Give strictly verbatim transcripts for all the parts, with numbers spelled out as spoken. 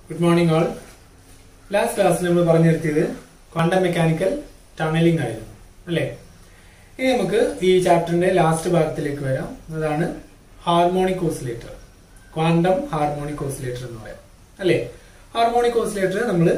Good morning all. Last class നമ്മൾ പറഞ്ഞു നിർത്തിയത് ക്വാണ്ടം മെക്കാനിക്കൽ ടണലിംഗ് ആയിരുന്നു അല്ലേ? ഇനി നമുക്ക് ഈ ചാപ്റ്ററിന്റെ ലാസ്റ്റ് ഭാഗത്തിലേക്ക് വരാം. അതാണ് harmonic oscillator. Quantum harmonic oscillator എന്ന് പറയാം അല്ലേ? ഹാർമോണിക് ഓസിലേറ്റർ നമ്മൾ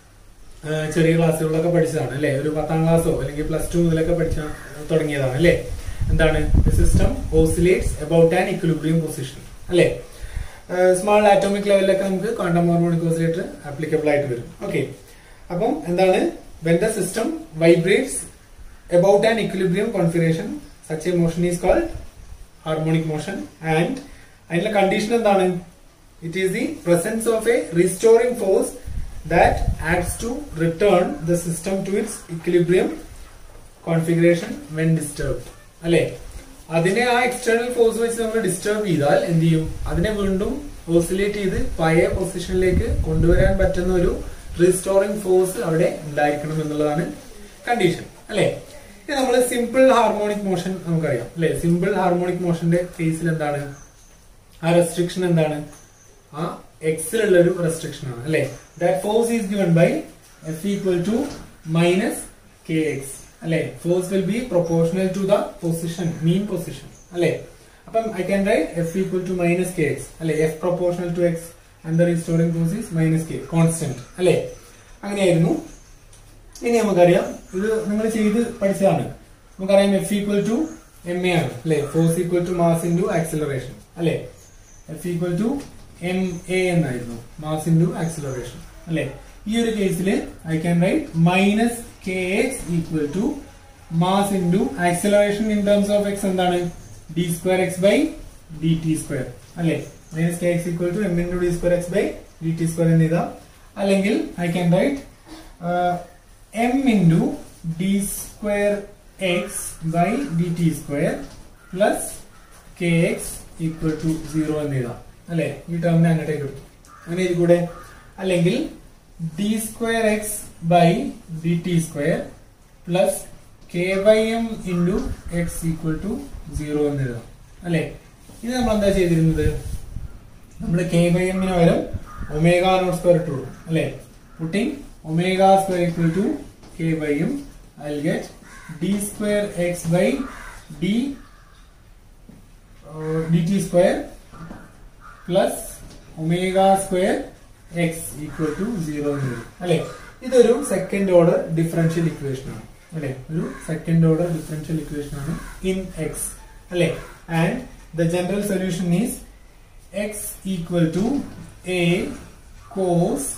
ചെറിയ ക്ലാസ്സുകളിലൊക്കെ പഠിച്ചതാണ് അല്ലേ? ഒരു പത്താം ക്ലാസ്സോ അല്ലെങ്കിൽ പ്ലസ് ടു മുതലൊക്കെ പഠിച്ച തുടങ്ങിയതാണ് അല്ലേ? എന്താണ്? System oscillates about an equilibrium position അല്ലേ? സ്മാൾ ആറ്റോമിക് ലെവലിലൊക്കെ നമുക്ക് ക്വാണ്ടം ഹാർമോണിക് ഓസിലേറ്റർ ആപ്ലിക്കബിൾ ആയിട്ട് വരും. ഓക്കെ, അപ്പം എന്താണ്? When the system vibrates about an equilibrium configuration such a motion is called harmonic motion. And അതിന്റെ കണ്ടീഷൻ എന്താണ്? It is the presence of a restoring force that acts to return the system to its equilibrium configuration when disturbed അല്ലെ? അതിനെ ആ external force വെച്ച് നമ്മൾ disturb ചെയ്താൽ എന്ത് ചെയ്യും? അതിനെ വീണ്ടും ഓസിലേറ്റ് ചെയ്ത് പഴയ പൊസിഷനിലേക്ക് കൊണ്ടുവരാൻ പറ്റുന്ന ഒരു റീസ്റ്റോറിംഗ് ഫോഴ്സ് അവിടെ ഉണ്ടായിരിക്കണം എന്നുള്ളതാണ് കണ്ടീഷൻ അല്ലെ? ഇത് നമ്മൾ സിമ്പിൾ ഹാർമോണിക് മോഷൻ നമുക്കറിയാം അല്ലെ? സിമ്പിൾ ഹാർമോണിക് മോഷന്റെ കേസിൽ എന്താണ് ആ റെസ്ട്രിക്ഷൻ? എന്താണ്? ആ എക്സിലുള്ള ഒരു റെസ്ട്രിക്ഷൻ ആണ് അല്ലെ? That force is given by F equal to minus K X അല്ലെ? Force will be proportional to the position, mean position അല്ലെ? അപ്പം I can write F equal to minus K X അല്ലെ? F proportional to X and the restoring force is minus K, constant അല്ലെ? അങ്ങനെയായിരുന്നു. ഇനി നമുക്കറിയാം, ഇത് നിങ്ങൾ ചെയ്ത് പഠിച്ചതാണ്. നമുക്കറിയാം F equal to M A ആണ് അല്ലെ? Force equal to mass into acceleration അല്ലെ? F equal to M A എന്നായിരുന്നു, മാസ് ഇൻറ്റു ആക്സിലറേഷൻ അല്ലെ? ഈ ഒരു കേസിൽ I can write minus K X equal to mass into acceleration in terms of X എന്താണ്? D square X by D T square അല്ലെ? Minus K X equal to M into D square X by D T square എന്ന് എഴുതാം. അല്ലെങ്കിൽ I can write M into D square X by D T square plus K X equal to zero എന്ന് എഴുതാം അല്ലെ? ഈ ടേമിനെ അങ്ങോട്ടേക്ക് എടുത്തു. അങ്ങനെ ഇതിലൂടെ അല്ലെങ്കിൽ D square X by D T square plus K by M into X equal to zero എന്ന് എഴുതാം അല്ലെ? ഇത് നമ്മൾ എന്താ ചെയ്തിരുന്നത്? നമ്മൾ കെ ബൈ എമ്മിന് പകരം ഒമേഗ നോട്ട് സ്ക്വയർ ഇട്ട് കൊടുക്കും അല്ലെ? Putting omega square equal to K by M, I will get D square X by D D T square plus omega square X equal to zero എന്ന് വരും അല്ലെ? ഇതൊരു second order differential equation ആണ് അല്ലെ? ഒരു സെക്കൻഡ് ഓർഡർ ഡിഫറൻഷ്യൽ ഇക്വേഷൻ ആണ് in X അല്ലെ? And the general solution is X equal to A cos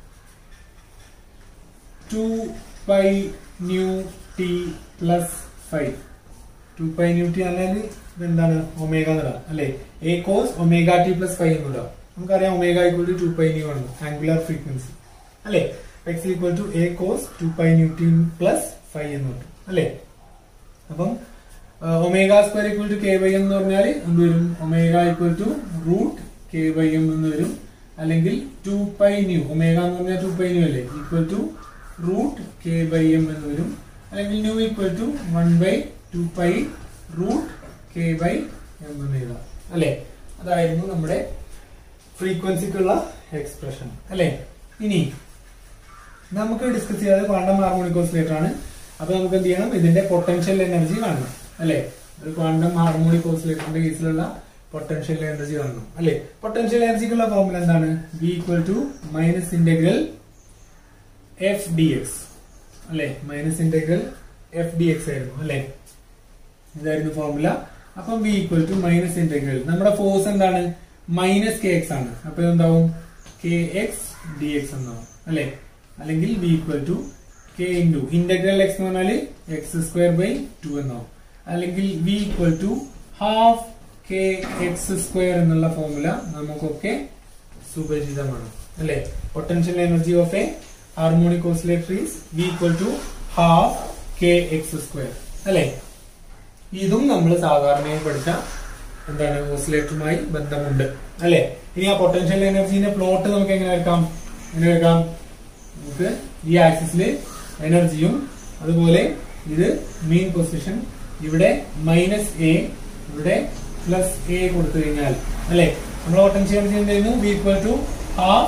two pi nu T plus phi. Two pi nu T പറഞ്ഞാൽ എന്താണ്? ഒമേഗ എന്നിടാം അല്ലെ? A cos omega T plus phi എന്നിടാം. നമുക്കറിയാം omega equal to two pi nu ആണ് angular frequency അല്ലെ? X equal to A cos two pi nu T plus phi എന്ന് കിട്ടും അല്ലെ? അപ്പം omega square equal to K by M എന്ന് പറഞ്ഞാൽ എന്ത് വരും? Omega equal to root K by M എന്ന് വരും. അല്ലെങ്കിൽ ടു പൈ ന്യൂ, ഒമേഗ എന്ന് പറഞ്ഞാൽ ടു പൈ ന്യൂ അല്ലേ? Equal to root K by M എന്ന് വരും. അല്ലെങ്കിൽ nu equal to one by two pi root K by M എന്ന് എഴുതാം അല്ലെ? അതായിരുന്നു നമ്മുടെ ഫ്രീക്വൻസിക്കുള്ള എക്സ്പ്രഷൻ അല്ലെ? ഇനി നമുക്ക് ഡിസ്കസ് ചെയ്യാതെ ക്വാണ്ടം ഹാർമോണിക് ഓസിലേറ്റർ ആണ്. അപ്പൊ നമുക്ക് എന്ത് ചെയ്യണം? ഇതിന്റെ പൊട്ടൻഷ്യൽ എനർജി കാണണം അല്ലെ? ഒരു ക്വാണ്ടം ഹാർമോണിക് ഓസിലേറ്ററിന്റെ കേസിലുള്ള പൊട്ടൻഷ്യൽ എനർജി കാണണം അല്ലെ? പൊട്ടൻഷ്യൽ എനർജിക്കുള്ള ഫോർമുല എന്താണ്? V equal to minus integral F D X അല്ലെ? Minus integral F D X ആയിരുന്നു അല്ലെ? ഇതായിരുന്നു ഫോർമുല. അപ്പം V equal to minus integral, നമ്മുടെ ഫോഴ്സ് എന്താണ്? മൈനസ് കെ എക്സ് ആണ്. അപ്പൊ എന്താവും? കെ എക്സ് ഡി എക്സ് എന്നാവും അല്ലെ? അല്ലെങ്കിൽ V equal to K into integral X എന്ന് പറഞ്ഞാൽ എക്സ് സ്ക്വയർ ബൈ ടു എന്നാവും. അല്ലെങ്കിൽ V equal to half K X square എന്നുള്ള ഫോർമുല നമുക്കൊക്കെ സുപരിചിതമാണ് അല്ലെ? Potential energy of a harmonic oscillator is V equal to half K X square അല്ലെ? ഇതും നമ്മൾ സാധാരണയായി പഠിച്ച എന്താണ് ഓസിലേറ്ററുമായി ബന്ധമുണ്ട് അല്ലെ? ഇനി ആ പൊട്ടൻഷ്യൽ എനർജിന്റെ പ്ലോട്ട് നമുക്ക് എങ്ങനെ എടുക്കാം? എങ്ങനെ എടുക്കാം? നമുക്ക് ഈ ആക്സിസിൽ എനർജിയും അതുപോലെ ഇത് മെയിൻ പൊസിഷൻ, ഇവിടെ മൈനസ് എ, ഇവിടെ പ്ലസ് എ കൊടുത്തു കഴിഞ്ഞാൽ അല്ലെ? നമ്മൾ പൊട്ടൻഷ്യൽ എനർജി എന്തായിരുന്നു? V equal to half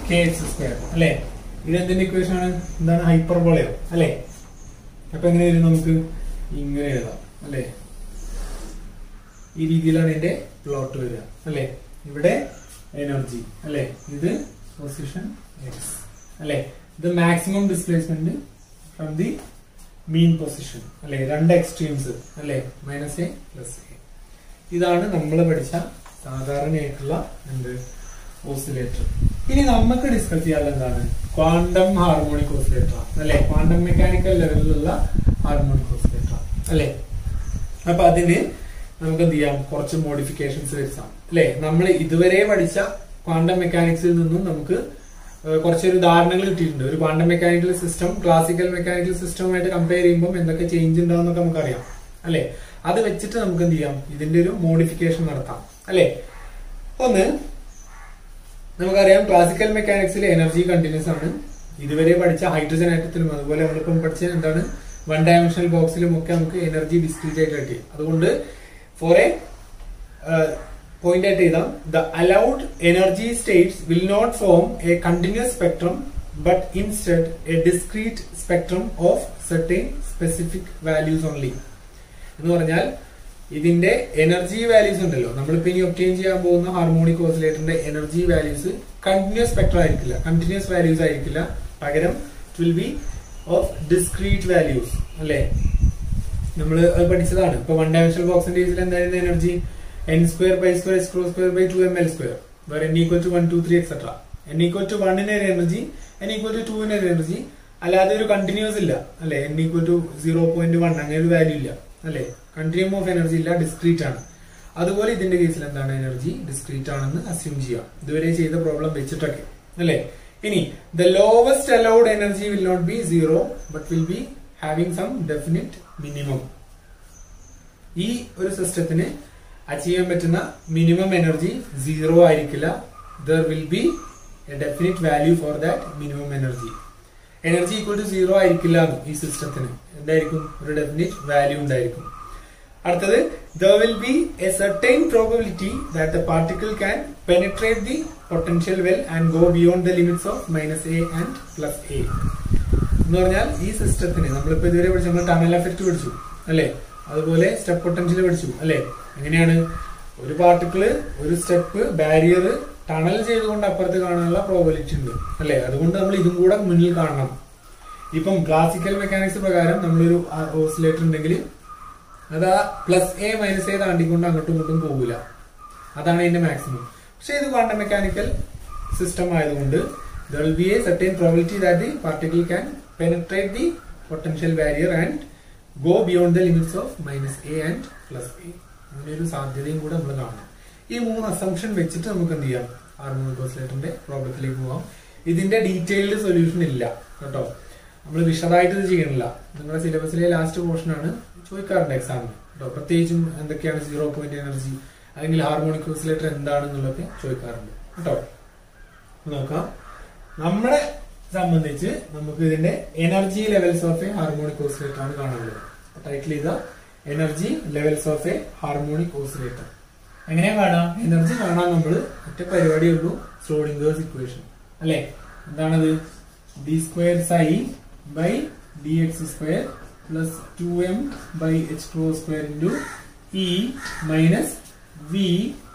K X square അല്ലെ. ഇതെന്തിന്റെ ഇക്വേഷൻ ആണ്? എന്താണ്? ഹൈപ്പർബോളയോ അല്ലെ. അപ്പൊ എങ്ങനെ വരും? നമുക്ക് ഇങ്ങനെ എഴുതാം അല്ലെ. ഈ രീതിയിലാണ് ഇതിന്റെ പ്ലോട്ട് വരിക അല്ലെ. ഇവിടെ എനർജി അല്ലെ, ഇത് പൊസിഷൻ എക്സ് അല്ലെ, ഇത് maximum displacement from the mean position അല്ലെ, രണ്ട് എക്സ്ട്രീംസ് അല്ലെ, മൈനസ് എ പ്ലസ് എ. ഇതാണ് നമ്മൾ പഠിച്ച സാധാരണയായിട്ടുള്ള എന്ത് ഓസിലേറ്റർ. ഇനി നമുക്ക് ഡിസ്കസ് ചെയ്യാൻ എന്താണ്? ക്വാണ്ടം ഹാർമോണിക് ഓസിലേറ്റർ അല്ലെ, ക്വാണ്ടം മെക്കാനിക്കൽ ലെവലിലുള്ള ഹാർമോണിക് ഓസിലേറ്റർ അല്ലെ. അപ്പൊ അതിന് നമുക്ക് എന്ത് ചെയ്യാം? കുറച്ച് മോഡിഫിക്കേഷൻസ് വരുത്താം അല്ലെ. നമ്മൾ ഇതുവരെ പഠിച്ച ക്വാണ്ടം മെക്കാനിക്സിൽ നിന്നും നമുക്ക് കുറച്ചൊരു ധാരണകൾ കിട്ടിയിട്ടുണ്ട്. ഒരു quantum mechanical system classical mechanical സിസ്റ്റവുമായിട്ട് കമ്പയർ ചെയ്യുമ്പോൾ എന്തൊക്കെ ചേഞ്ച് ഉണ്ടാവുന്നൊക്കെ നമുക്കറിയാം അല്ലെ. അത് വെച്ചിട്ട് നമുക്ക് എന്ത് ചെയ്യാം? ഇതിന്റെ ഒരു മോഡിഫിക്കേഷൻ നടത്താം അല്ലെ. ഒന്ന്, നമുക്കറിയാം ക്ലാസിക്കൽ മെക്കാനിക്സിൽ എനർജി കണ്ടിന്യൂസ് ആണ്. ഇതുവരെ പഠിച്ച ഹൈഡ്രജൻ ആറ്റത്തിലും അതുപോലെ നമ്മളിപ്പം പഠിച്ച എന്താണ് വൺ ഡയമെൻഷണൽ ബോക്സിലും ഒക്കെ നമുക്ക് എനർജി ഡിസ്ക്രീറ്റ് ആയിട്ട് കിട്ടി. അതുകൊണ്ട് ഫോർ എ പോയിന്റ് ആയിട്ട് എഴുതാം, the allowed energy states will not form a continuous spectrum but instead a discrete spectrum of certain specific values only. എന്ന് പറഞ്ഞാൽ ഇതിന്റെ എനർജി വാല്യൂസ് ഉണ്ടല്ലോ, നമ്മളിപ്പോ ഇനി ഒബ്റ്റെയിൻ ചെയ്യാൻ പോകുന്ന ഹാർമോണിക് ഓസിലേറ്ററിന്റെ എനർജി വാല്യൂസ് കണ്ടിന്യൂസ് സ്പെക്ട്രം ആയിരിക്കില്ല, കണ്ടിന്യൂസ് വാല്യൂസ് ആയിരിക്കില്ല. പകരം it will be of discrete values അല്ലെ. നമ്മൾ അത് പഠിച്ചതാണ്. ഇപ്പൊ വൺ ഡയമെൻഷണൽ ബോക്സിന്റെ കേസിൽ എന്തായിരുന്നു energy? N square by square X cross square by two M L square, where N equal to one two three etcetera. N equal to വണ്ണിന് ഒരു എനർജി, എൻ ഈക്വൽ ടു ടൂവിന് ഒരു എനർജി, അല്ലാതെ ഒരു continuous ഇല്ല അല്ലെ. N equal to zero point one അങ്ങനെ ഒരു വാല്യൂ ഇല്ല അല്ലെ. കണ്ടിന്യൂം ഓഫ് എനർജി ഇല്ല, ഡിസ്ക്രീറ്റ് ആണ്. അതുപോലെ ഇതിന്റെ കേസിൽ എന്താണ്? എനർജി ഡിസ്ക്രീറ്റ് ആണെന്ന് അസ്യൂം ചെയ്യാം, ഇതുവരെ ചെയ്ത പ്രോബ്ലം വെച്ചിട്ടൊക്കെ അല്ലെ. ഇനി the lowest allowed energy will not be zero but will be having some definite minimum. ഈ ഒരു സിസ്റ്റത്തിന് അച്ചീവ് ചെയ്യാൻ പറ്റുന്ന മിനിമം എനർജി സീറോ ആയിരിക്കില്ല. There will be a definite value for that minimum energy. Energy equal to zero ആയിരിക്കില്ല ഈ സിസ്റ്റത്തിന്. എന്തായിരിക്കും? ഒരു ഡെഫിനിറ്റ് വാല്യൂ ഉണ്ടായിരിക്കും. അടുത്തത്, there will be a certain probability that the particle can penetrate the potential well and go beyond the limits of minus a and plus a. എന്ന് പറഞ്ഞാൽ ഈ സിസ്റ്റത്തിന് നമ്മളിപ്പോ ഇതുവരെ പഠിച്ചു, നമ്മൾ ടണൽ എഫക്ട് പഠിച്ചു അല്ലെ, അതുപോലെ സ്റ്റെപ്പ് പൊട്ടൻഷ്യൽ പഠിച്ചു അല്ലെ. എങ്ങനെയാണ് ഒരു പാർട്ടിക്കിള് ഒരു സ്റ്റെപ്പ് ബാരിയർ ടണൽ ചെയ്തുകൊണ്ട് അപ്പുറത്ത് കാണാനുള്ള പ്രോബിലിറ്റി ഉണ്ട് അല്ലെ. അതുകൊണ്ട് നമ്മൾ ഇതും കൂടെ മുന്നിൽ കാണണം. ഇപ്പം ക്ലാസിക്കൽ മെക്കാനിക്സ് പ്രകാരം നമ്മളൊരു ഓസിലേറ്റർ ഉണ്ടെങ്കിൽ അത് ആ പ്ലസ് എ മൈനസ് എ താണ്ടിക്കൊണ്ട് അങ്ങോട്ടും ഇങ്ങോട്ടും പോകില്ല, അതാണ് ഇതിന്റെ മാക്സിമം. പക്ഷെ ഇത് ക്വാണ്ടം മെക്കാനിക്കൽ സിസ്റ്റം ആയതുകൊണ്ട് there will be a certain probability that the particle can penetrate the potential barrier and go beyond the limits of minus a and plus a. അങ്ങനെ ഒരു സാധ്യതയും കൂടെ നമ്മൾ കാണണം. ഈ മൂന്ന് അസംഷൻ വെച്ചിട്ട് നമുക്ക് എന്ത് ചെയ്യാം? ഹാർമോണിക് ഓസിലേറ്ററിന്റെ പ്രോബ്ലത്തിലേക്ക് പോവാം. ഇതിന്റെ ഡീറ്റെയിൽഡ് സൊല്യൂഷൻ ഇല്ല കേട്ടോ, നമ്മൾ വിശദമായിട്ട് ഇത് ചെയ്യണില്ല. നിങ്ങളുടെ സിലബസിലെ ലാസ്റ്റ് പോർഷൻ ആണ്, ചോദിക്കാറുണ്ട് എക്സാമിന് കേട്ടോ. പ്രത്യേകിച്ചും എന്തൊക്കെയാണ് സീറോ പോയിന്റ് എനർജി അല്ലെങ്കിൽ ഹാർമോണിക് ഓസിലേറ്റർ എന്താണെന്നുള്ളതൊക്കെ ചോദിക്കാറുണ്ട് കേട്ടോ. നോക്കാം, നമ്മളെ സംബന്ധിച്ച് നമുക്ക് ഇതിന്റെ energy levels of a harmonic oscillator ആണ് കാണുന്നത്. ടൈറ്റിൽ ചെയ്ത energy levels of a harmonic oscillator. എങ്ങനെയാ കാണാം? എനർജി കാണാൻ നമ്മൾ ഒറ്റ പരിപാടിയേ ഉള്ളൂ, സ്ക്രോഡിംഗേഴ്സ് ഇക്വേഷൻ അല്ലെ. എന്താണത്? D square psi by D X square plus two M by H cross square into E minus V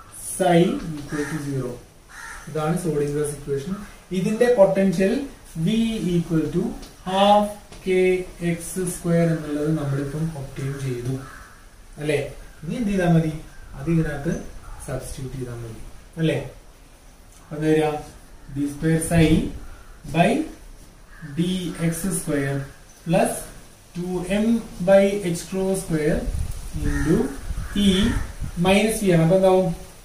psi equal to zero. ഇതാണ് സ്ക്രോഡിംഗേഴ്സ് ഇക്വേഷൻ. ഇതിന്റെ potential V equal to half K X square എന്നുള്ളത് നമ്മളിപ്പം obtain ചെയ്തു അല്ലെ. ഇനി എന്ത് ചെയ്താൽ മതി? അത് ഇതിനകത്ത് സബ്സ്റ്റിറ്റ്യൂട്ട് ചെയ്താൽ മതി അല്ലെ. അത് വരിക D square psi by D X square plus two M by H cross square into E minus V ആണ്. അപ്പൊ എന്താവും?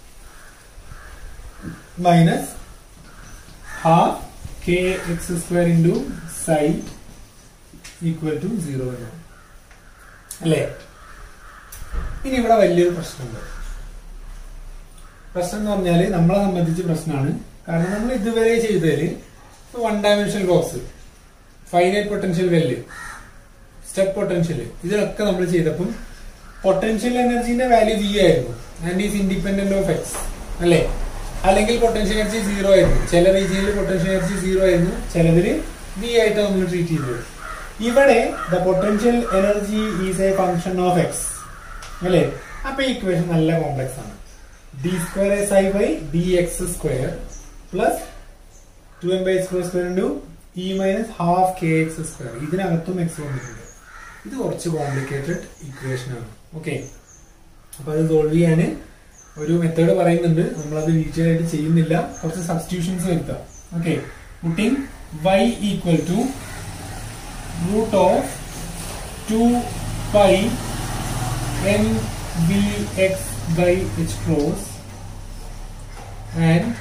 Minus half K X square into psi equal to zero എന്നാണ് അല്ലേ. ഇനി ഇവിടെ വലിയൊരു പ്രശ്നമുണ്ട്. പ്രശ്നം എന്ന് പറഞ്ഞാല് നമ്മളെ സംബന്ധിച്ച് പ്രശ്നമാണ്. കാരണം നമ്മൾ ഇതുവരെ ചെയ്തതില് one dimensional box, finite potential well, step potential, ഇതിലൊക്കെ നമ്മൾ ചെയ്തപ്പം പൊട്ടൻഷ്യൽ എനർജിന്റെ വാല്യൂ വി ആയിരുന്നു and is independent of X അല്ലെ. അല്ലെങ്കിൽ പൊട്ടൻഷ്യൽ എനർജി സീറോ ആയിരുന്നു. ചില റീജിയനിൽ പൊട്ടൻഷ്യൽ എനർജി സീറോ ആയിരുന്നു, ചിലതിൽ വി ആയിട്ട് നമ്മൾ ട്രീറ്റ് ചെയ്തത്. ഇവിടെ the potential energy is a function of X അല്ലേ. അപ്പൊ ഈ ഇക്വേഷൻ നല്ല കോംപ്ലക്സ് ആണ്. D square psi by D X square plus two M by square square into E minus half K X square. ഇതിനകത്തും X വന്നിട്ടുണ്ട്. ഇത് കുറച്ച് complicated equation ആണ്. ഓക്കെ, അപ്പൊ അത് സോൾവ് ചെയ്യാൻ ഒരു മെത്തേഡ് പറയുന്നുണ്ട്. നമ്മളത് ഡീറ്റെയിൽ ആയിട്ട് ചെയ്യുന്നില്ല. കുറച്ച് സബ്സ്റ്റിറ്റ്യൂഷൻസ് വരുത്താം. Okay, putting y equal to root of two pi N B X by H cross and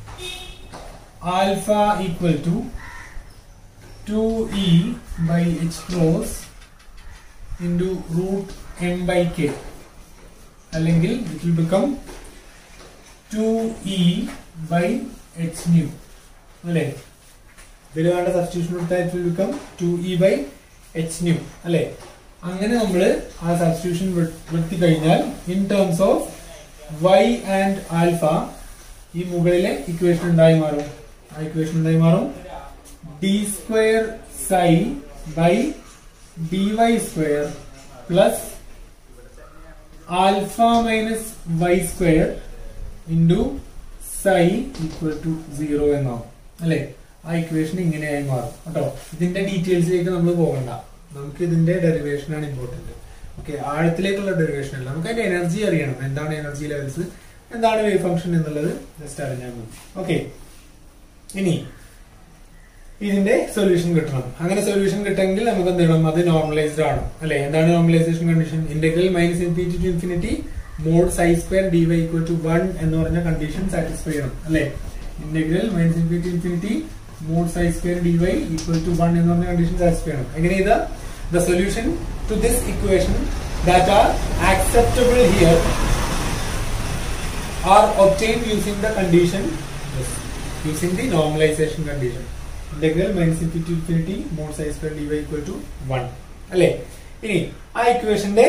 alpha equal to two E by H cross into root m by k, അല്ലെങ്കിൽ it will become two E by h nu അല്ലേ. ഇതിൽ വേണ്ട substitution കൊടുത്താൽ it will become two E by h nu അല്ലേ. അങ്ങനെ നമ്മൾ ആ substitution വരുത്തി കഴിഞ്ഞാൽ in terms of y and alpha ഈ മുകളിലെ ഇക്വേഷൻ എന്തായി മാറും? ആ ഇക്വേഷൻ എന്തായി മാറും? d square psi by dy square plus alpha minus y square into psi equal to zero എന്നാവും അല്ലെ. ആ ഇക്വേഷൻ ഇങ്ങനെയായി മാറും കേട്ടോ. ഇതിന്റെ ഡീറ്റെയിൽസിലേക്ക് നമ്മൾ പോകണ്ട, നമുക്ക് ഇതിന്റെ ഡെറിവേഷൻ ആണ് ഇമ്പോർട്ടന്റ്. ഓക്കെ, ആഴത്തിലേക്കുള്ള ഡെറിവേഷൻ അല്ല, നമുക്ക് അതിന്റെ എനർജി അറിയണം. എന്താണ് എനർജി ലെവൽസ്, എന്താണ് വേവ് ഫംഗ്ഷൻ എന്നുള്ളത് ജസ്റ്റ് അറിഞ്ഞാൽ മതി. ഓക്കെ, ഇനി ഇതിന്റെ സൊല്യൂഷൻ കിട്ടണം. അങ്ങനെ സൊല്യൂഷൻ കിട്ടണമെങ്കിൽ നമുക്ക് എന്ത് ചെയ്യണം? അത് നോർമലൈസ്ഡ് ആണ് അല്ലെ. എന്താണ് normalization condition? Integral minus infinity to infinity mod psi square d y equal to one എന്ന് പറഞ്ഞ കണ്ടീഷൻ സാറ്റിസ്ഫൈ ചെയ്യണം അല്ലെ. Integral minus infinity infinity mod psi square d y equal to one എന്ന് പറഞ്ഞ കണ്ടീഷൻ സാറ്റിസ്ഫൈ ചെയ്യണം. എങ്ങനെ ചെയ്താ? The solution to this equation that are acceptable here are obtained using the condition using the normalization condition. Integral minus infinity infinity mod psi square d y equal to one അല്ലെ. ഇനി ആ ഇക്വേഷന്റെ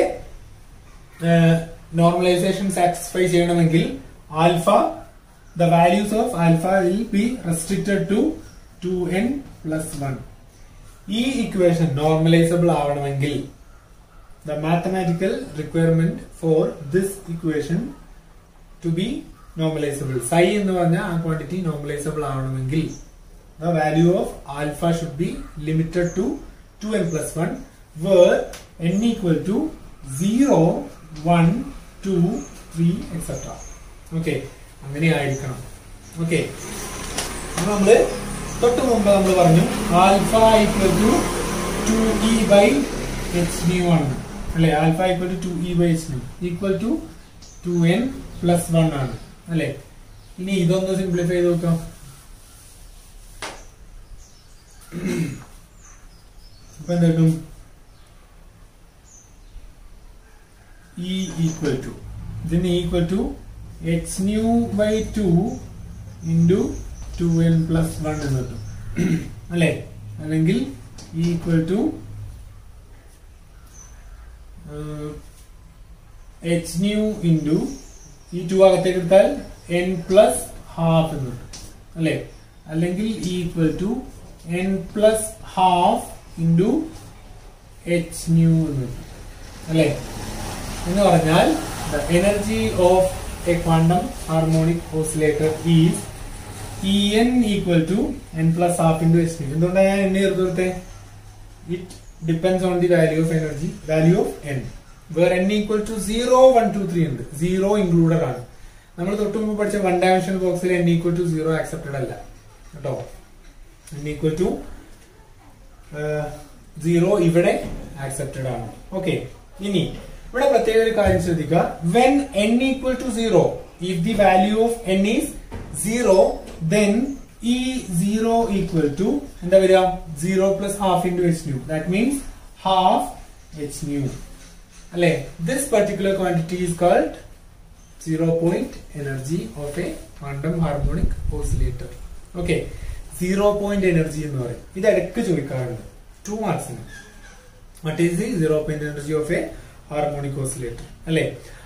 normalization satisfy ചെയ്യണമെങ്കിൽ alpha the values of alpha will be restricted to two n plus one. ഈ equation normalizable ആവണമെങ്കിൽ the mathematical requirement for this equation to be normalizable, psi എന്ന് പറഞ്ഞ ആ ക്വാണ്ടിറ്റി നോർമലൈസബിൾ ആവണമെങ്കിൽ the value of alpha should be limited to two n plus one, where n equal to zero, one, two, three, et cetera. Okay, അങ്ങനെ ആയിരിക്കണം. Okay, നമ്മള് തൊട്ട് മുമ്പ് നമ്മൾ പറഞ്ഞു alpha equal to two E by h nu ആണ് അല്ലെ. Alpha equal to two E by h nu equal to two n plus one ആണ് അല്ലെ. ഇനി ഇതൊന്ന് സിംപ്ലിഫൈ ചെയ്ത് നോക്കാം. അപ്പൊ എന്തായിട്ടും ഇ ഈക്വൽ ടു ഇതിന് equal to h nu by two into two n plus one എന്ന് കിട്ടും അല്ലെ. അല്ലെങ്കിൽ equal to h nu into ഈ ടു അകത്തേക്ക് എടുത്താൽ എൻ പ്ലസ് ഹാഫ് എന്ന് കിട്ടും അല്ലെ. അല്ലെങ്കിൽ equal to n plus half into h nu അല്ലെ. എന്ന് പറഞ്ഞാൽ the energy of a quantum harmonic oscillator is En equal to n plus half into h nu. എന്തുകൊണ്ടാണ് ഞാൻ n ചേർത്ത് കൊടുത്തേ? It depends on the value of energy, value of n, where n equal to zero, one, two, three ഉണ്ട്. Zero included ആണ്. നമ്മൾ തൊട്ട് മുമ്പ് പഠിച്ച വൺ ഡയമെൻഷണൽ ബോക്സിൽ n equal to zero accepted അല്ല കേട്ടോ. n equal to സീറോ ഇവിടെ ആക്സെപ്റ്റഡ് ആണ്. ഓക്കെ, ഇനി ഇവിടെ പ്രത്യേക ഒരു കാര്യം ശ്രദ്ധിക്കുക. When n equal to zero, if the value of n is zero, then E zero equal to എന്താ വരിക? zero plus half into h nu. That means half h nu അല്ലെ. This particular quantity is called zero point energy of a quantum harmonic oscillator. Okay, zero point energy എന്ന് പറയും. ഇത് ഇടയ്ക്ക് ചോദിക്കാറുണ്ട് two മാർക്സിന്. What is the zero point energy of a harmonic oscillator അല്ലെ.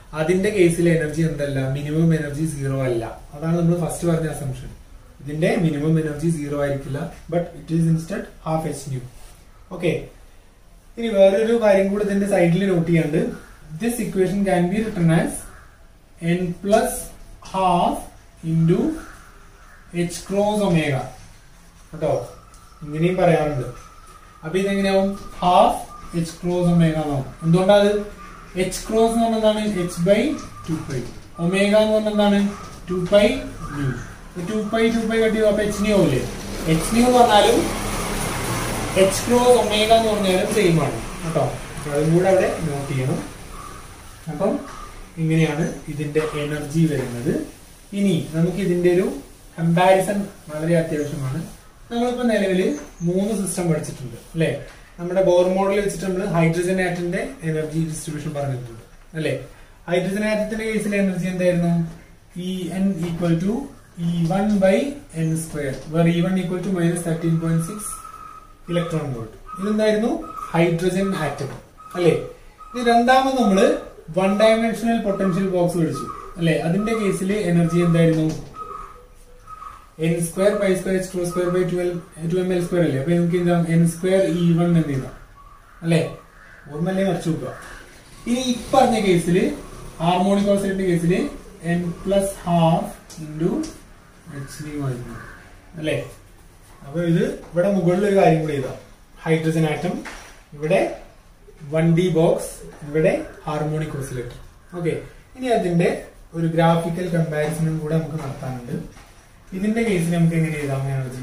അതിന്റെ കേസിൽ എനർജി എന്തല്ല, മിനിമം എനർജി സീറോ അല്ല. അതാണ് നമ്മൾ ഫസ്റ്റ് പറഞ്ഞ അസംഷൻ. ഇതിന്റെ മിനിമം എനർജി സീറോ ആയിരിക്കില്ല, but it is instead half h nu. Okay, ഇനി വേറൊരു കാര്യം കൂടി ഇതിന്റെ സൈഡിൽ നോട്ട് ചെയ്യാണ്ട്, this equation can be written as n plus half into h cross omega കേട്ടോ, ഇങ്ങനെയും പറയാറുണ്ട്. അപ്പൊ ഇതെങ്ങനെയാവും, ഹാഫ് എച്ച് ക്രോസ് ഒമേഗ എന്നാവും. എന്തുകൊണ്ടാണ് എച്ച് ക്രോസ് എന്ന് പറഞ്ഞതാണ് h by two pi, omega എന്ന് പറഞ്ഞ എന്താണ് two pi nu. Two pi two pi കട്ടി അപ്പൊ എച്ച് ന്യൂ ആവില്ലേ. എച്ച് ന്യൂ എന്ന് പറഞ്ഞാലും എച്ച് ക്രോസ് ഒമേഗ എന്ന് പറഞ്ഞാലും സെയിം ആണ് കേട്ടോ. അതും കൂടെ അവിടെ നോട്ട് ചെയ്യണം. അപ്പം ഇങ്ങനെയാണ് ഇതിന്റെ എനർജി വരുന്നത്. ഇനി നമുക്ക് ഇതിന്റെ ഒരു കമ്പാരിസൺ വളരെ അത്യാവശ്യമാണ്. നമ്മളിപ്പോ നിലവിൽ മൂന്ന് സിസ്റ്റം പഠിച്ചിട്ടുണ്ട് അല്ലെ. നമ്മുടെ ബോർ മോഡൽ വെച്ചിട്ട് നമ്മൾ ഹൈഡ്രജൻ ആറ്റത്തിന്റെ എനർജി ഡിസ്ട്രിബ്യൂഷൻ പറഞ്ഞിട്ടുണ്ട് അല്ലെ. ഹൈഡ്രജൻ ആറ്റത്തിന്റെ കേസിൽ എനർജി എന്തായിരുന്നു, E n equal to E one by n square, where E one equal to minus thirteen point six electron volt. ഇതെന്തായിരുന്നു, ഹൈഡ്രജൻ ആറ്റം അല്ലെ. ഇത് രണ്ടാമത് നമ്മള് വൺ ഡയമെൻഷണൽ പൊട്ടൻഷ്യൽ ബോക്സ് പഠിച്ചു അല്ലെ. അതിന്റെ കേസിൽ എനർജി എന്തായിരുന്നു, n square pi square h two square by two M L square അല്ലേ. അപ്പൊ നമുക്ക് എന്താ എൻ സ്ക്വയർ ഇ വൺ എന്ന് എഴുതാം അല്ലെ. ഓർമ്മല്ലേ, മറിച്ചു നോക്കുക. ഇനി ഈ പറഞ്ഞ കേസില് ഹാർമോണിക് ഓസിലേറ്ററിന്റെ കേസില് n plus half into h nu ആയിരുന്നു അല്ലെ. അപ്പൊ ഇത് ഇവിടെ മുകളിൽ ഒരു കാര്യം കൂടി എഴുതാം, ഹൈഡ്രജൻ ആറ്റം, ഇവിടെ വൺ ഡി ബോക്സ്, ഇവിടെ ഹാർമോണിക് ഓസിലേറ്റർ. ഓക്കെ, ഇനി അതിന്റെ ഒരു ഗ്രാഫിക്കൽ കമ്പാരിസണും കൂടെ നമുക്ക് നടത്താനുണ്ട്. ഇതിന്റെ കേസിൽ നമുക്ക് എങ്ങനെ എഴുതാം എനർജി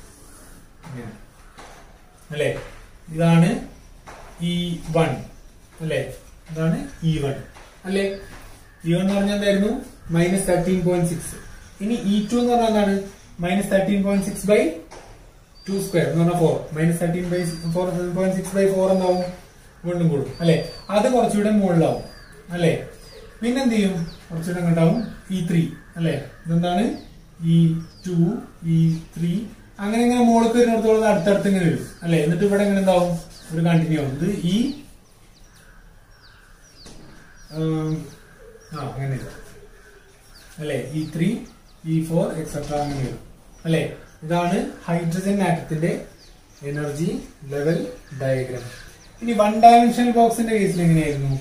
അല്ലെ. ഇതാണ് ഇ വൺ അല്ലെ, ഇതാണ് ഇ വൺ അല്ലെ. ഇ വൺ എന്ന് പറഞ്ഞാൽ എന്തായിരുന്നു, മൈനസ് തേർട്ടീൻ പോയിന്റ് സിക്സ്. ഇനി ഇ ടു എന്ന് പറഞ്ഞാൽ എന്താണ്, minus thirteen point six by two square എന്ന് പറഞ്ഞാൽ four, minus thirteen by four point six by four എന്താവും, വീണ്ടും കൂടും അല്ലെ. അത് കുറച്ചുകൂടെ മുകളിലാവും അല്ലെ. പിന്നെന്ത് ചെയ്യും, കുറച്ചുകൂടെ അങ്ങോട്ടാവും ഇ ത്രീ അല്ലെ. ഇതെന്താണ് ഇ ടു ഇ ത്രീ, അങ്ങനെ ഇങ്ങനെ മുകളിൽ വരുന്നിടത്തോളം അടുത്തടുത്ത് ഇങ്ങനെ വരും അല്ലെ. എന്നിട്ട് ഇവിടെ എങ്ങനെ ഉണ്ടാവും, ഒരു കണ്ടിന്യൂ ആവും. ഇത് ഈ ആ അങ്ങനെ അല്ലെ, E three E four etcetera അങ്ങനെ വരും അല്ലെ. ഇതാണ് ഹൈഡ്രജൻ ആറ്റത്തിന്റെ എനർജി ലെവൽ ഡയഗ്രാം. ഇനി വൺ ഡയമെൻഷണൽ ബോക്സിന്റെ കേസിൽ എങ്ങനെയായിരുന്നു,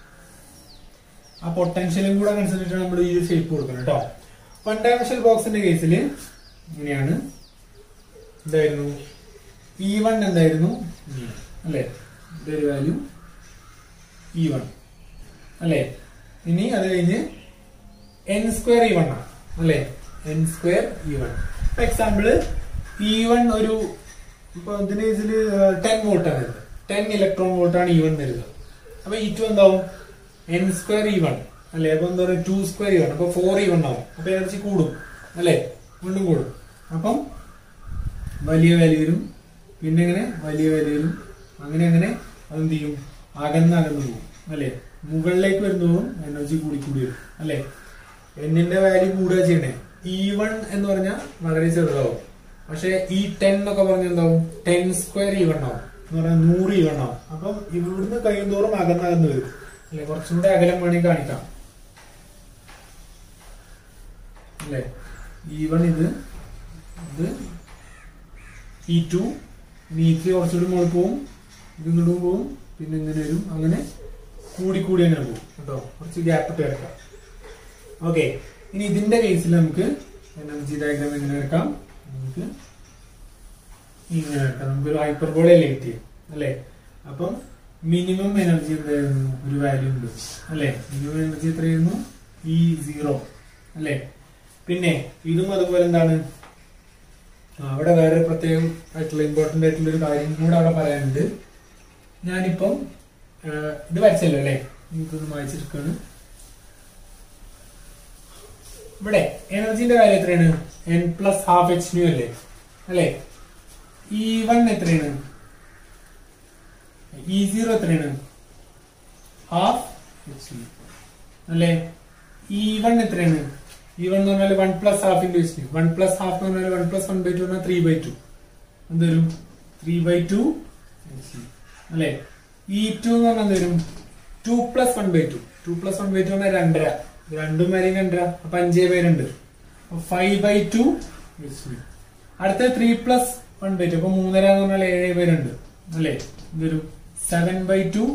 ആ പൊട്ടൻഷ്യലും കൂടെ കൺസിഡർ നമ്മൾ ഈ ഷേപ്പ് കൊടുക്കണം കേട്ടോ. വൺ ഡയമെൻഷണൽ ബോക്സിന്റെ കേസിൽ ഇങ്ങനെയാണ്, എന്തായിരുന്നു ഇ വൺ എന്തായിരുന്നു അല്ലെ, ഇതൊരു വാല്യൂ ഇ വൺ അല്ലെ. ഇനി അത് കഴിഞ്ഞ് എൻ സ്ക്വയർ ഇ വൺ ആണ് അല്ലെ, n square E one. For example E one ഒരു ഇപ്പൊ ഇതിന്റെ കേസിൽ ടെൻ വോൾട്ട് ആണ്, ടെൻ ഇലക്ട്രോൺ വോൾട്ട് ആണ് ഇ വൺ വരുന്നത്. അപ്പൊ ഇ ടു എന്താവും, എൻ സ്ക്വയർ ഇ വൺ അല്ലെ. അപ്പൊ എന്താ പറയുക, ടു സ്ക്വയർ ഇ വൺ, അപ്പൊ ഫോർ ഇ വൺ ആവും. അപ്പൊ എനർജി കൂടും അല്ലെ, വീണ്ടും കൂടും. അപ്പം വലിയ വാല്യൂ വരും, പിന്നെ ഇങ്ങനെ വലിയ വാല്യൂ വരും, അങ്ങനെ അങ്ങനെ അതെന്ത് ചെയ്യും, അകന്ന് അകന്ന് പോകും അല്ലെ. മുകളിലേക്ക് വരുന്നതും എനർജി കൂടി കൂടി വരും അല്ലെ. എന്നിന്റെ വാല്യൂ കൂടുക ചെയ്യണേ. ഇ വൺ എന്ന് പറഞ്ഞാൽ വളരെ ചെറുതാവും, പക്ഷെ ഈ ടെൻ എന്നൊക്കെ പറഞ്ഞ എന്താവും, ടെൻ സ്ക്വയർ ഇ വൺ ആവും എന്ന് പറഞ്ഞാൽ നൂറ് ഇ വൺ ആവും. അപ്പം ഇവിടുന്ന് കഴിയുന്തോറും അകന്നകന്ന് വരും അല്ലെ. കുറച്ചും കൂടെ അകലം വേണമെങ്കിൽ കാണിക്കാം അല്ലെ. ഇ വൺ ഇത് ഇത് ഇ ടു, ഇനി ഇ ത്രീ കുറച്ചുകൂടി മുകളിൽ പോവും, ഇത് ഇങ്ങോട്ടും പോവും, പിന്നെ ഇങ്ങനെ വരും, അങ്ങനെ കൂടി കൂടി അങ്ങനെ പോകും കേട്ടോ. കുറച്ച് ഗ്യാപ്പ് ഇട്ട് കിടക്കാം. ഓക്കെ, ഇനി ഇതിന്റെ കേസിൽ നമുക്ക് എനർജി ഡയഗ്രാം എങ്ങനെ എടുക്കാം, നമുക്ക് ഇങ്ങനെ എടുക്കാം. നമുക്കൊരു ഹൈപ്പർബോള എലിമിറ്റ് ചെയ്യും അല്ലെ. അപ്പം മിനിമം എനർജി എന്തായിരുന്നു, ഒരു വാല്യൂ ഉണ്ട് അല്ലെ. മിനിമം എനർജി എത്രയായിരുന്നു, ഇ സീറോ അല്ലെ. പിന്നെ ഇതും അതുപോലെ എന്താണ്, അവിടെ വേറെ പ്രത്യേകം ആയിട്ടുള്ള ഇമ്പോർട്ടന്റ് ആയിട്ടുള്ള ഒരു കാര്യം കൂടെ അവിടെ പറയാനുണ്ട്. ഞാനിപ്പം ഇത് വരച്ചല്ലോ അല്ലെ, എനിക്കൊന്ന് വായിച്ചെടുക്കാണ്. ഇവിടെ എനർജിന്റെ വാല്യൂ എത്രയാണ്, n plus half h nu അല്ലേ അല്ലെ. ഇ വൺ എത്രയാണ്, ഇ സീറോ എത്രയാണ്, ഹാഫ് എച്ച് ന്യൂ അല്ലെ. ഇ വൺ എത്രയാണ്, ഇ വൺ എന്ന് പറഞ്ഞാൽ one plus half into h nu. One plus half എന്ന് പറഞ്ഞാൽ one plus one by two പറഞ്ഞാൽ ത്രീ ബൈ ടു, എന്തുവരും three by two h nu അല്ലെ. ഇ ടു എന്ന് പറഞ്ഞാൽ എന്തുവരും two plus one by two two plus one by two പറഞ്ഞാൽ രണ്ടര, രണ്ടും വരെയും രണ്ടര, അപ്പൊ അഞ്ചേ ബൈ രണ്ട്, ഫൈവ് ബൈ ടു. അടുത്ത three plus one by two, അപ്പൊ മൂന്നര എന്ന് പറഞ്ഞാൽ ഏഴ് ബൈ രണ്ട് അല്ലേ, ഇതൊരു സെവൻ ബൈ ടു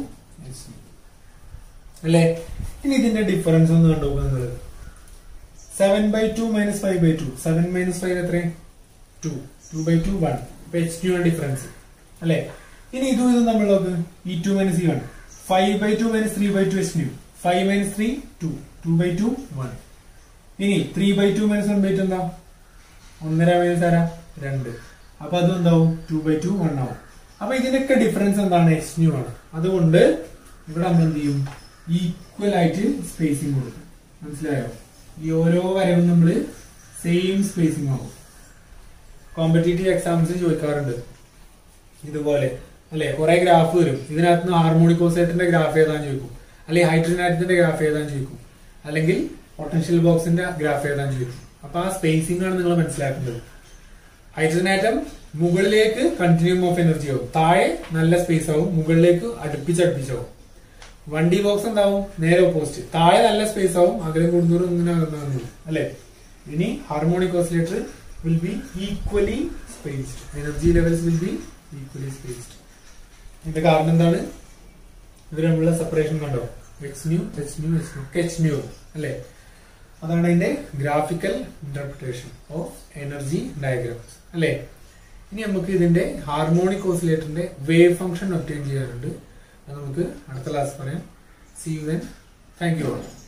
അല്ലേ. ഇനി ഇതിന്റെ ഡിഫറൻസ് ഒന്ന് കണ്ടുപോകുക നിങ്ങൾ. Seven by two minus five by two, seven minus five എത്രയും two, two by two one, അപ്പൊ എച്ച് ടു ആണ് ഡിഫറൻസ് അല്ലെ. ഇനി ഇതും ഇതും നമ്മൾ നോക്ക്, E two minus E one, five by two minus three by two h nu, five minus three two, two by two one. ഇനി three by two minus one by two എന്താ, ഒന്നര മൈനസ് ആരാ രണ്ട്, അപ്പൊ അതും എന്താവും ടു ബൈ ടു വൺ ആവും. അപ്പൊ ഇതിനൊക്കെ ഡിഫറൻസ് എന്താണ്, എച്ച് ന്യൂ ആണ്. അതുകൊണ്ട് ഇവിടെ നമ്മൾ എന്ത് ചെയ്യും, ഈക്വൽ ആയിട്ട് സ്പേസിംഗ് കൊടുക്കും. മനസ്സിലായോ? ഈ ഓരോ വരവും നമ്മള് സെയിം സ്പേസിംഗ് ആവും. കോമ്പറ്റേറ്റീവ് എക്സാംസ് ചോദിക്കാറുണ്ട് ഇതുപോലെ അല്ലെ, കുറെ ഗ്രാഫ് വരും, ഇതിനകത്ത് നിന്ന് ഹാർമോണിക് ഓസിലേറ്ററിന്റെ ഗ്രാഫ് ഏതാന്ന് ചോദിക്കും, അല്ലെങ്കിൽ ഹൈഡ്രജൻ ആറ്റത്തിന്റെ ഗ്രാഫ് ഏതാന്ന് ചോദിക്കും, അല്ലെങ്കിൽ പൊട്ടൻഷ്യൽ ബോക്സിന്റെ ഗ്രാഫ് ഏതാന്ന് ചോദിക്കും. അപ്പൊ ആ സ്പേസിംഗ് ആണ് നിങ്ങൾ മനസ്സിലാക്കേണ്ടത്. ഹൈഡ്രജൻ ആറ്റം മുകളിലേക്ക് കണ്ടിന്യൂം ഓഫ് എനർജി ആവും, താഴെ നല്ല സ്പേസ് ആവും, മുകളിലേക്ക് അടുപ്പിച്ചടുപ്പിച്ചാവും. വൺ ഡി ബോക്സ് എന്താവും, നേരെ ഓപ്പോസിറ്റ്, താഴെ നല്ല സ്പേസ് ആവും, അകലം കൂടുന്നവരും ഇങ്ങനെ ആകുന്നു അല്ലെ. ഇനി harmonic oscillator will be equally spaced, energy levels will be equally spaced. ഇതിന്റെ കാരണം എന്താണ്, ഇത് തമ്മിലുള്ള സെപ്പറേഷൻ കണ്ടോ, x nu h nu h nu h nu അല്ലെ. അതാണ് അതിന്റെ graphical interpretation of energy diagrams അല്ലെ. ഇനി നമുക്ക് ഇതിന്റെ ഹാർമോണിക് ഓസിലേറ്ററിന്റെ വേവ് ഫംഗ്ഷൻ ഒബ്റ്റെയിൻ ചെയ്യാറുണ്ട്. അത് നമുക്ക് അടുത്ത ക്ലാസ് പറയാം. See you then. Thank you all.